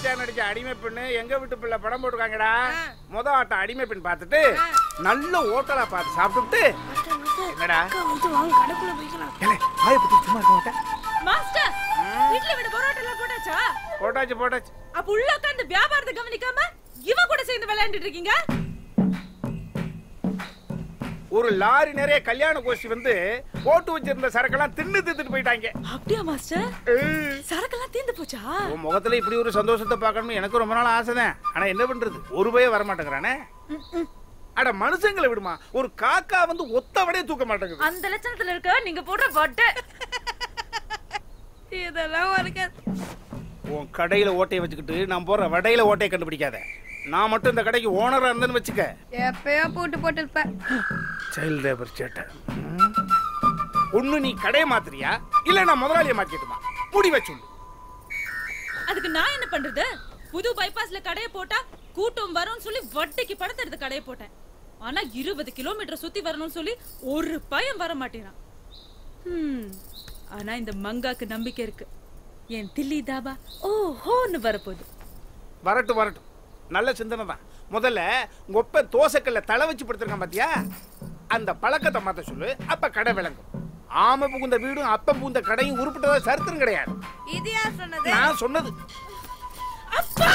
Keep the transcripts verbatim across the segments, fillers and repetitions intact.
ராஜா நடிச்ச அடிமை பெண்ணு எங்க வீட்டு பிள்ளை படம் போட்டுருக்காங்கடா. முத ஆட்டம் அடிமை பெண் பார்த்துட்டு நல்ல ஹோட்டலா பார்த்து சாப்பிட்டுட்டு என்னடா சும்மா இருக்க மாஸ்டர் வீட்ல விட பரோட்டா போட்டாச்சா? போட்டாச்சு போட்டாச்சு. அப்ப உள்ள உட்கார்ந்து வியாபாரத்தை கவனிக்காம இவ கூட சேர்ந்து விளையாண்டுட்டு இருக்கீங்க. ஒரு லாரி நிறைய கல்யாண கோஷ்டி வந்து போட்டு வச்சிருந்த சரக்கெல்லாம் தின்னு தின்னுட்டு போயிட்டாங்க. அப்படியா மாஸ்டர்? சரக்கெல்லாம் தீந்து போச்சா? உன் முகத்துல இப்படி ஒரு சந்தோஷத்தை பார்க்கணும்னு எனக்கு ரொம்ப நாள் ஆசைதான். ஆனா என்ன பண்றது, ஒரு பைய வர மாட்டேங்கிறானே. அட மனுஷங்களை விடுமா, ஒரு காக்கா வந்து ஒத்த வடையை தூக்க மாட்டேங்குது. அந்த லட்சணத்துல இருக்க நீங்க போடுற வட்டை இதெல்லாம் வரைக்கும். உன் கடையில ஓட்டையை வச்சுக்கிட்டு நான் போற வடையில ஓட்டையை கண்டுபிடிக்காத. நான் மட்டும் இந்த கடைக்கு ஓனரா இருந்தேன்னு வச்சுக்க, எப்பயோ போட்டு போட்டு இருப்ப. சைல்ட் லேபர் சேட்டை. ஒண்ணு நீ கடையை மாத்துறியா இல்ல நான் முதலாளியை மாத்திட்டுமா? முடி வச்சு. அதுக்கு நான் என்ன பண்றது? புது பைபாஸ்ல கடையை போட்டா கூட்டம் வரும்னு சொல்லி வட்டிக்கு படுத்துறது கடையை போட்டேன். ஆனா இருபது கிலோமீட்டர் சுத்தி வரணும்னு சொல்லி ஒரு பயம் வர மாட்டேறான். ஆனா இந்த மங்காக்கு நம்பிக்கை இருக்கு. என் தில்லி தாபா ஓஹோன்னு வரப்போகுது. வரட்டும் வரட்டும், நல்ல சிந்தனை தான். முதல்ல உங்க ஒப்ப தோசைக்கல்ல தலை வச்சு படுத்திருக்கான் பாத்தியா, அந்த பழக்கத்தை மாத்த சொல்லு, அப்ப கடை விளங்கும். ஆமை புகுந்த வீடும் அப்ப புகுந்த கடையும் உருப்பிட்டதா சரித்திரம் கிடையாது. இது யார் சொன்னது? நான் சொன்னது. அப்பா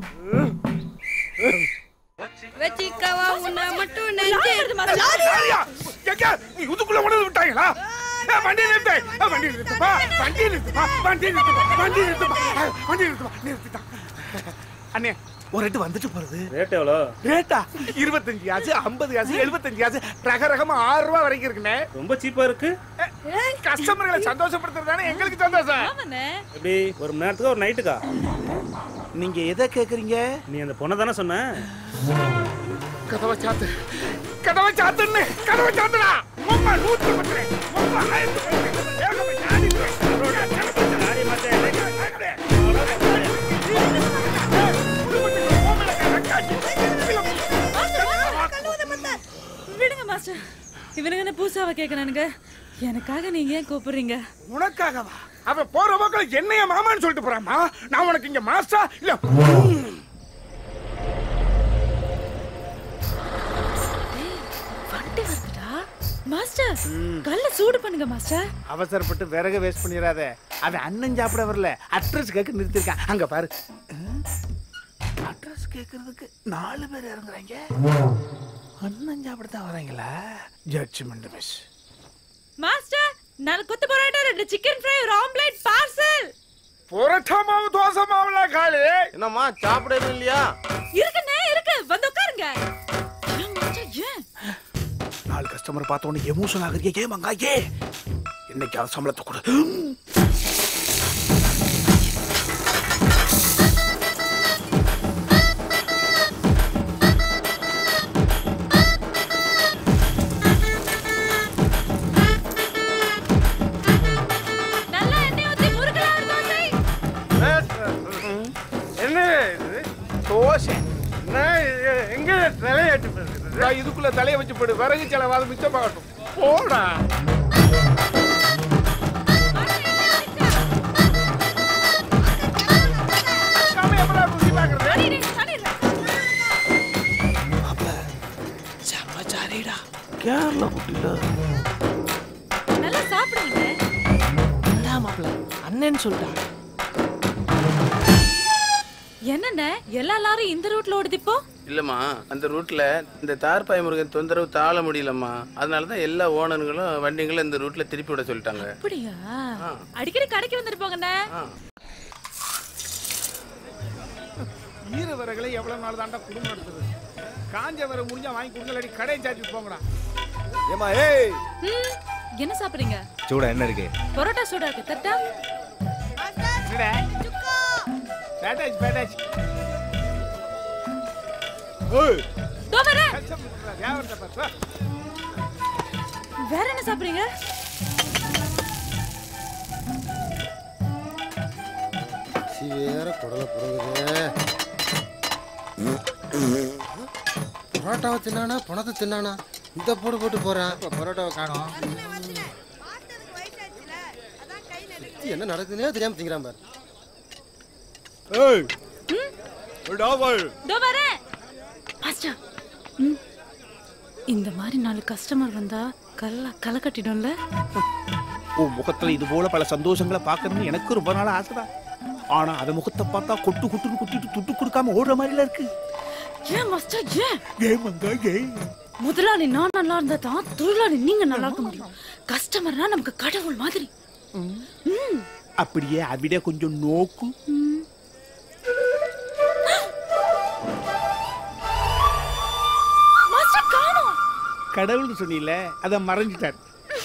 வெச்சிக்கவா உன்னை மட்டும் நெஞ்சே. லாரியா எங்க நீ உதுக்குள்ள உணவு விட்டாங்களா? வண்டி நிறுத்து, வண்டி நிறுத்துப்பா, வண்டி நிறுத்துப்பா, வண்டி நிறுத்துப்பா, வண்டி நிறுத்துப்பா, வண்டி நிறுத்துப்பா, நிறுத்திட்டா. அண்ணே ஒரு ரேட்டு வந்துட்டு போறது. ரேட் எவ்வளோ? ரேட்டா இருபத்தஞ்சு காசு, ஐம்பது காசு, எழுபத்தஞ்சு காசு, ரக ரகமா ஆறு ரூபாய் வரைக்கும் இருக்குண்ணே. ரொம்ப சீப்பா இருக்கு. கஸ்டமர்களை சந்தோஷப்படுத்துறதானே எங்களுக்கு சந்தோஷம். எப்படி ஒரு மணி நேரத்துக்கு ஒரு நைட்டுக்கா? நீங்க எதை கேக்குறீங்க? நீ அந்த பொண்ணை தானே சொன்ன? கதவை சாத்து, கதவை சாத்துன்னு, கதவை சாத்துடா. அம்மா நூற்று பத்து, அம்மா ஆயிரத்து பத்து, ஏகப்பட்ட ஜாதி ரோடா கலப்பட்ட லாரி மாட்டே. விடுங்க மாஸ்டர், இவனுங்க என்ன பூசாவா கேக்குறானுங்க? எனக்காக நீங்க ஏன் கூப்பிடுறீங்க? உனக்காகவா? அவ போற போக்கில் என்னைய மாமான்னு சொல்லிட்டு போறாமா? நான் உனக்கு இங்க மாஸ்டா இல்ல? வண்டி வருதுடா மாஸ்டர், கல்ல சூடு பண்ணுங்க மாஸ்டர். அவசரப்பட்டு விறகு வேஸ்ட் பண்ணிடாத. அவன் அண்ணன் சாப்பிட வரல, அட்ரஸ் கேட்க நிறுத்திருக்கான். அங்க பாரு, அட்ரஸ் கேட்கறதுக்கு நாலு பேர் இறங்குறாங்க. அண்ணன் சாப்பிடத்தான் வராங்களா? Judgement miss. மாஸ்டர், நாலு கொத்து பரோட்டா, ரெண்டு சிக்கன் ஃப்ரை, ஒரு ஆம்லெட் பார்சல். பரோட்டா மாவு, தோசை மாவுல காலி. என்னம்மா சாப்பிடவே இல்லையா? இருக்குண்ணே இருக்கு, வந்து உட்காருங்க. ஏன் மாஸ்டர் ஏன்? நாலு கஸ்டமர் பார்த்த உடனே எமோஷன் ஆகுறீங்க. ஏன் மங்கா ஏ? இன்னைக்கு அவன் சம்பளத்தை கொடு. இதுக்குள்ள தலையை வச்சு போடு, விறகு செலவாது மிச்சமாகட்டும். போடா. கேரளா குட்டில நல்லா சாப்பிடுங்க. என்னடா மாப்ள அண்ணன் சொல்றா? என்னண்ணே எல்லா லாரும் இந்த ரூட்ல ஓடுது இப்போ? இல்லம்மா, அந்த ரூட்ல இந்த தார்பாய் முருகன் தொந்தரவு தாழ முடியலம்மா. அதனாலதான் எல்லா ஓனர்களும் வண்டிங்களும் இந்த ரூட்ல திருப்பி விட சொல்லிட்டாங்க. அப்படியா? அடிக்கடி கடைக்கு வந்துட்டு போங்கண்ணே. ஈர வரகளை எவ்வளவு நாள் தாண்டா குடும்பம் எடுத்தது? காஞ்ச வர முடிஞ்சா வாங்கி கொடுங்கலடி, கடையை சார்ஜ் போங்கடா. ஏமா ஏய், என்ன சாப்பிடுறீங்க? சூடா என்ன இருக்கு? பரோட்டா சூடா இருக்கு. தட்டா பேட்டாஜ் பேட்டாஜ். ஓய் தோமரே, யாவர்ட்ட பாத்து. வேற என்ன சாப்பிடுறீங்க? வேற குடல புறங்குது. பரோட்டாவை தின்னானா பணத்தை தின்னானா? இந்த போடு போட்டு போறேன். இப்போ பரோட்டாவை காணோம். என்ன நடக்குதுன்னே தெரியாம திங்கிறான் பாரு. ஏய் தோ வரேன் மாஸ்டர். இந்த மாதிரி நாலு கஸ்டமர் வந்தா கல்ல களை கட்டிடும்ல. உன் முகத்துல இது போல பல சந்தோஷங்களை பார்க்கணும்னு எனக்கு ரொம்ப நாள் ஆசைதான். ஆனா அத முகத்தை பார்த்தா கொட்டு கொட்டுன்னு கொட்டிட்டு துட்டு கொடுக்காம ஓடுற மாதிரில இருக்கு. ஏன் மாஸ்டர் ஏன்? ஏன் மங்கா ஏன்? முதலாளி நான் நல்லா இருந்தா தான் தொழிலாளி நீங்க நல்லா இருக்க முடியும். கஸ்டமர்னா நமக்கு கடவுள் மாதிரி. அப்படியே அவிட கொஞ்சம் நோக்கு. மாஸ்டர் காணோம். கடவுள்னு சொன்னீல அத மறைஞ்சிட்டார்.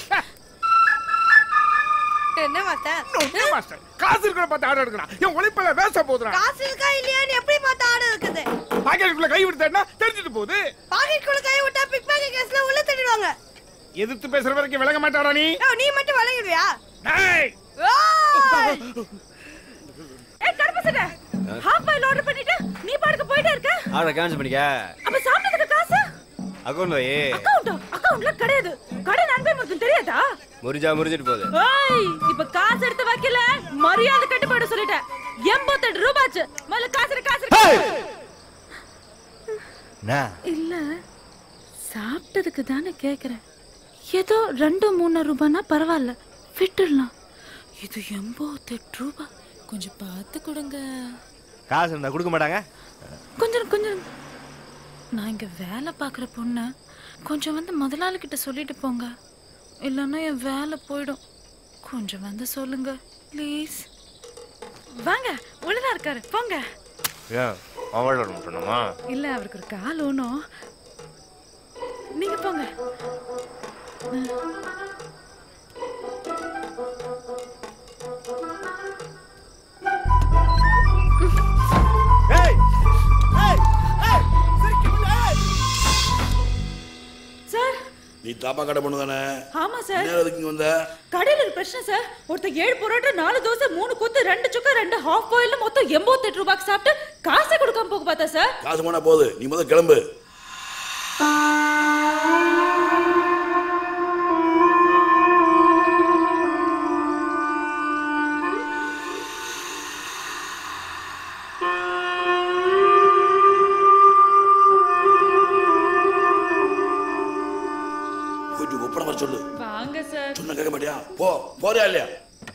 என்ன மாஸ்டர்? என்ன மாஸ்டர்? காசு இருக்கிற பார்த்து ஆர்டர் எடுக்கணும். என் உழைப்பல வேஸ்டா போகுதுடா. காசு இருக்கா இல்லையான்னு எப்படி பார்த்து ஆர்டர் இருக்குது? பாக்கெட்டுக்குள்ள கை விட்டேன்னா தெரிஞ்சிட்டு போகுது. பாக்கெட்டுக்குள்ள கை விட்டா பிக் பாக்கெட் கேஸ்ல உள்ள தள்ளிடுவாங்க. எதிர்த்து பேசுற வரைக்கும் விலக மாட்டாடா நீ. நீ மட்டும் விலகிடுவியா? டேய் ஏய் கருப்பசட ஹாஃப் பாயில் ஆர்டர் பண்ணிட்டு நீ பாட்டுக்கு போயிட்டே இருக்க. ஆர்டர் கேன்சல் பண்ணிக்க. அப்ப சாப்பிட்டதுக்கு காசு அக்கவுண்ட்ல வே. அக்கவுண்ட் அக்கவுண்ட்ல கிடையாது. கடை நன்பே மட்டும் தெரியாதா? முறிஞ்சா முறிஞ்சிட்டு போகுது. ஏய் இப்ப காசு எடுத்து வைக்கல மரியாதை கட்டு போட சொல்லிட்டேன். எண்பத்தி எட்டு ரூபாய் முதல்ல காசு காசு. இல்ல சாப்பிட்டதுக்கு தானே கேக்குறேன். ஏதோ ரெண்டு மூணு ரூபாய்னா பரவாயில்ல விட்டுடலாம். இது எண்பத்தி எட்டு ரூபாய் கொஞ்சம் பார்த்து கொடுங்க. காசு இருந்தா கொடுக்க மாட்டாங்க. கொஞ்சம் கொஞ்சம் நான் இங்க வேலை பார்க்குற பொண்ணு. கொஞ்சம் வந்து முதலாளி கிட்ட சொல்லிட்டு போங்க, இல்லைன்னா என் வேலை போயிடும். கொஞ்சம் வந்து சொல்லுங்க ப்ளீஸ். வாங்க உள்ளதா இருக்காரு போங்க. ஏன் அவளோட பண்ணணுமா? இல்ல அவருக்கு ஒரு கால் ஒன்றும். நீங்க போங்க. சார் நீ தாப்பா கடை பண்ணு தானே? ஆமா சார். நேரத்துக்கு இங்க வந்த? கடையில ஒரு பிரச்சனை சார். ஒருத்தர் ஏழு பரோட்டா நாலு தோசை மூணு கொத்து ரெண்டு சுக்கா ரெண்டு ஹாஃப் பாயில் மொத்தம் எண்பத்தி எட்டு ரூபாய்க்கு சாப்பிட்டு காசை கொடுக்காம போக பார்த்தா சார். காசு போனா போகுது, நீ முதல்ல கிளம்பு. சொல்லு. வாங்க சார். சொன்ன கேட்க மாட்டியா? போ. போறியா இல்லையா?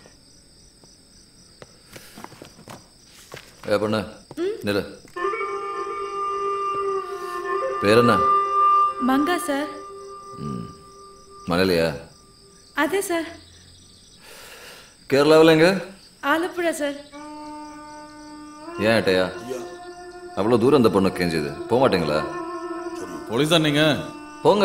ஏ பொண்ணு நில்லு. பேர் என்ன? மங்கா சார். மலையிலையா? அதே சார். கேரளாவில் எங்க? ஆலப்புழா சார். ஏன் ஏட்டையா அவ்வளோ தூரம் அந்த பொண்ணு கேஞ்சுது? போக மாட்டீங்களா? போலீஸ் தான் நீங்க போங்க.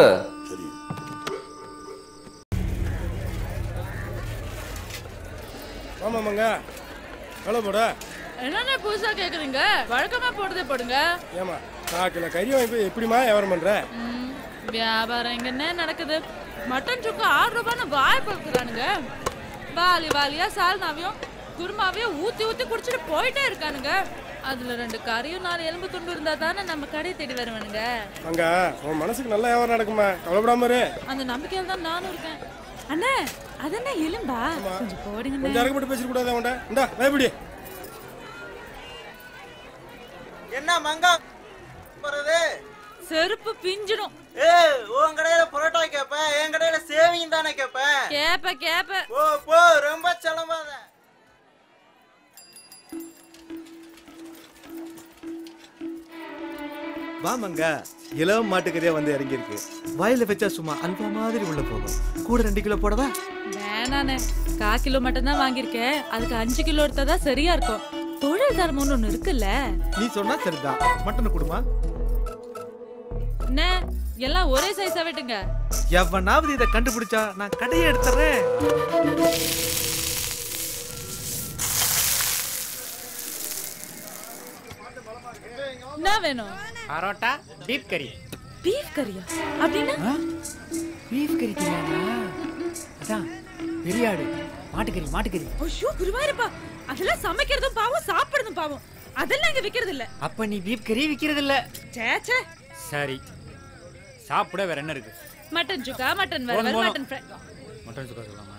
ஆமாமாங்க எவ்வளோ போட? என்னென்ன புதுசா கேக்குறீங்க? வழக்கமா போடுறதே போடுங்க. ஏமா நான் கிலோ கறி வாங்கி எப்படிமா வியாபாரம் பண்ற? வியாபாரம் எங்கன்னே நடக்குது. மட்டன் சுக்கா ஆறு ரூபான்னு வாய் பக்குறானுங்க. வாலி வாலியா சால்னாவையும் குருமாவையும் ஊத்தி ஊத்தி குடிச்சிட்டு போயிட்டே இருக்கானுங்க. அதுல ரெண்டு கறியும் நாலு எலும்பு துண்டு இருந்தா தானே நம்ம கடையை தேடி வருவானுங்க. அங்க உன் மனசுக்கு நல்ல வியாபாரம் நடக்குமா? கவலைப்படாம இரு. அந்த நம்பிக்கையில தான் நானும் இருக்கேன். அண்ணே அதென்ன எலும்பா? கொஞ்சம் போடுங்க. கொஞ்சம் அரைக்கப்பட்டு பேசிட்டு கூடாது அவன்ட. இந்தா பயப்படி. என்ன மங்கா போறது? செருப்பு பிஞ்சிடும். ஏய் உன் கடையில பரோட்டா கேப்ப, என் கடையில சேவிங் தானே கேப்ப? கேப்ப கேப்ப. போ போ ரொம்ப சலமாத. வாமங்க இளம் மாட்டுக்கறியா வந்து இறங்கி இருக்கு. வாயில வச்சா சும்மா அல்வா மாதிரி உள்ள போகும். கூட ரெண்டு கிலோ போடவா? வேணானே, கா கிலோ மட்டும் தான் வாங்கியிருக்கேன். அதுக்கு அஞ்சு கிலோ எடுத்தாதான் சரியா இருக்கும். தொழில் தர்மம்னு ஒண்ணு இருக்குல்ல. நீ சொன்னா சரிதான். மட்டன் குடுமா? என்ன எல்லாம் ஒரே சைஸா வெட்டுங்க. எவனாவது இதை கண்டுபிடிச்சா நான் கடையை எடுத்துறேன். என்ன வேணும்? பரோட்டா பீஃப் கறி. பீஃப் கறியா? அப்படின்னா பீஃப் கறி தெரியாதா? அதான் பெரியாடு மாட்டுக்கறி மாட்டுக்கறி. ஐயோ குருவாயிருப்பா, அதெல்லாம் சமைக்கிறதும் பாவம் சாப்பிடுறதும் பாவம். அதெல்லாம் இங்க விக்கிறது இல்ல. அப்ப நீ பீஃப் கறி விக்கிறது இல்ல? சேச்சே. சரி சாப்பிட வேற என்ன இருக்கு? மட்டன் சுக்கா, மட்டன் வறுவல், மட்டன் ஃப்ரை. மட்டன் சுக்கா சொல்லாமா?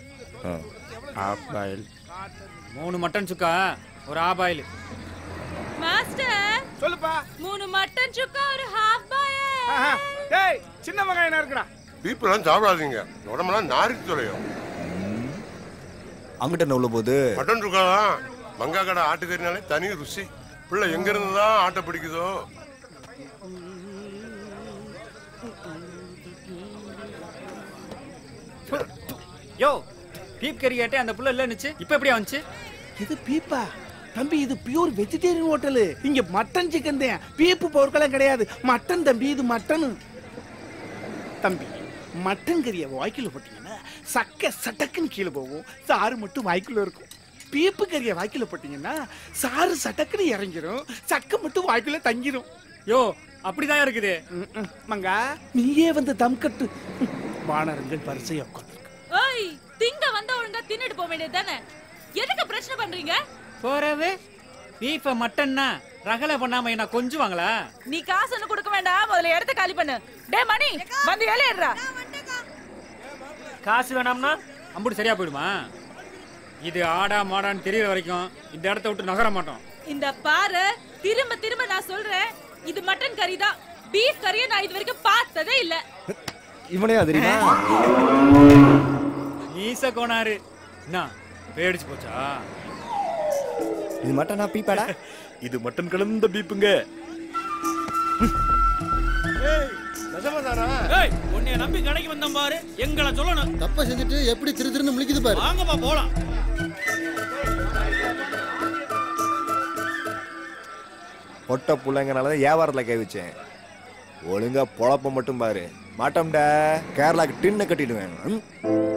Half boil. மூணு மட்டன் சுக்கா, ஒரு ஆஃப் பாயில். மாஸ்டர் சொல்லுப்பா. மூணு மட்டன் சுக்கா ஒரு ஹாஃப் பாய். டேய் சின்ன வெங்காயம் என்ன இருக்குடா? பீப்பெல்லாம் சாப்பிடாதீங்க, உடம்பெல்லாம் நாரிச்சு தொலையும். அங்கிட்ட என்ன உள்ள போகுது? மட்டன் சுக்காதான். மங்கா கடை ஆட்டுக்கறினாலே தனி ருசி. பிள்ளை எங்க இருந்துதான் ஆட்டை பிடிக்குதோ. யோ பீப் கறி கேட்டே அந்த புள்ள இல்லன்னுச்சு, இப்ப எப்படியா வந்துச்சு? இது பீப்பா தம்பி, இது பியூர் வெஜிடேரியன் ஹோட்டலு. இங்க மட்டன் சிக்கன் தான், பீப்பு பொருட்களும் கிடையாது. மட்டன் தம்பி, இது மட்டன். தம்பி மட்டன் கறியை வாய்க்குள்ள போட்டீங்கன்னா சக்க சட்டக்குன்னு கீழே போகும், சாறு மட்டும் வாய்க்குள்ள இருக்கும். பீப்பு கறியை வாய்க்குள்ள போட்டீங்கன்னா சாறு சட்டக்குன்னு இறங்கிரும், சக்க மட்டும் வாய்க்குள்ள தங்கிரும். யோ அப்படிதான் இருக்குது. மங்கா நீயே வந்து தம் கட்டு. வானரங்கள் பரிசையா உட்காந்து. ஓய் திங்க வந்த ஒழுங்கா தின்னுட்டு போக வேண்டியது தானே, எதுக்கு பிரச்சனை பண்றீங்க? போறவே பீஃப மட்டன்னா ரகலை பண்ணாம என்ன கொஞ்சுவாங்களா? நீ காசு ஒண்ணு கொடுக்க வேண்டாம், முதல்ல இடத்த காலி பண்ணு. டேய் மணி வந்து ஏறிடுறா. காசு வேணாம்னா அம்புட்டு சரியா போயிடுமா? இது ஆடா மாடான்னு தெரியற வரைக்கும் இந்த இடத்த விட்டு நகர மாட்டோம். இந்த பாரு, திரும்ப திரும்ப நான் சொல்றேன், இது மட்டன் கறி தான். பீஃப் கறியை நான் இது வரைக்கும் பார்த்ததே இல்ல. இவனே தெரியுமா? மீச கோனாரு என்ன பேடிச்சு போச்சா? இது மட்டனா பீப்பாடா? இது மட்டன் கலந்த பீப்புங்க. உன்னைய நம்பி கடைக்கு வந்தோம் பாரு, எங்களை சொல்லணும். தப்ப செஞ்சுட்டு எப்படி திரு திருன்னு முழிக்குது பாரு. வாங்கப்பா போலாம். பொட்ட பிள்ளைங்கனாலதான் வியாபாரத்துல கை வச்சேன். ஒழுங்கா பொழப்ப மட்டும் பாரு. மாட்டோம்டா, கேரளாக்கு டின்ன கட்டிடுவேன்.